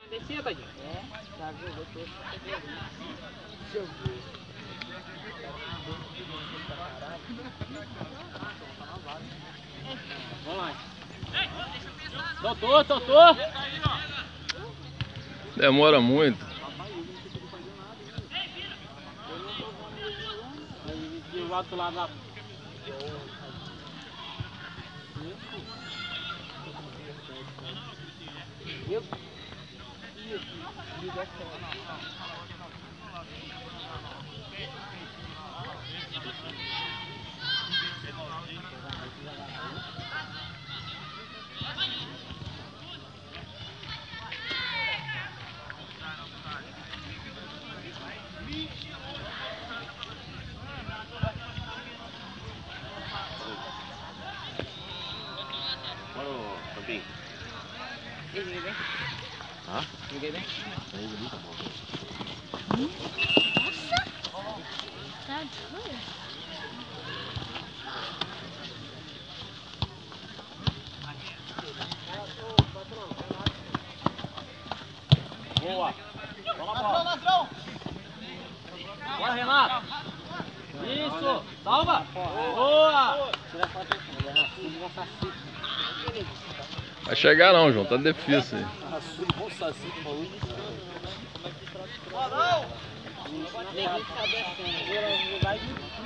Descia, tadinho. É, já viu, deixa eu ver. Vamos lá. Soltou, soltou. Demora muito. E o outro lado lá. Eu... Joguei bem? Hã? Joguei bem? Nossa! Tá doido? Boa. Vamos lá, bora, Renato. Isso. Salva. Boa. Tira a foto aí, Vai chegar não, João. Tá difícil aí. neguinho tá descendo. Vai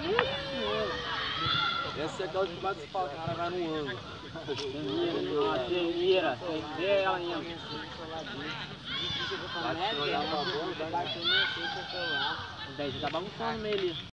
Essa é aquela que bate o cara vai no ângulo. Você vira. Você vê ela indo. Vai olhar pra bola, vai bater no celular. Daí você tá bagunçando no meio ali.